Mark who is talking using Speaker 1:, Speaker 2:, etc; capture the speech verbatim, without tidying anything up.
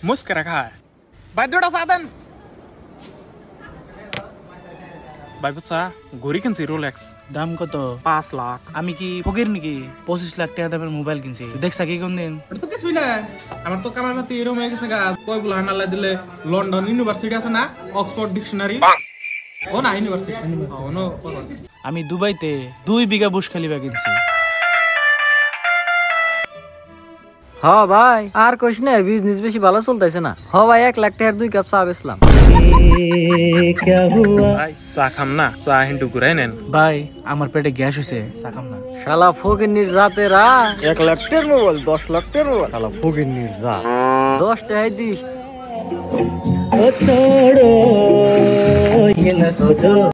Speaker 1: মুস্ক রাখা ভাই দুটা সাধন ভাই বুঝছা ঘড়ি কিনছি রোলেক্স
Speaker 2: দাম কত?
Speaker 1: পাঁচ লাখ।
Speaker 2: আমি কি ফকির নাকি পঁচিশ লাখ টাকা দামের মোবাইল কিনছি? দেখছা কি কোন দিন?
Speaker 1: তো কিছুই না, আমার তো কামার মাতি এরকম হয়ে গেছে গা। কয় বলে হানালা দিলে লন্ডন ইউনিভার্সিটি আছে না, অক্সফোর্ড ডিকশনারি, ও না ইউনিভার্সিটি
Speaker 2: আমি দুবাইতে দুই বিঘা বুশ খালিফা কিনছি।
Speaker 3: হ ভাই আর কইস না, বিজনেস বেশি ভালো চলতেছে না। হ ভাই এক লাখ টাকার দুই কাপ চা বেচলাম।
Speaker 1: ভাই চা খাম না, চা হিন্টু ঘুরাই নেন।
Speaker 2: ভাই আমার পেটে গ্যাস হয়েছে, চা খাম না।
Speaker 3: শালা ফকিন্নির জাতেরা এক লাখ টাকার মোবাইল দশ লাখ টাকার মোবাইল, শালা ফকিন্নির জাত। দশ টাকায় দিস।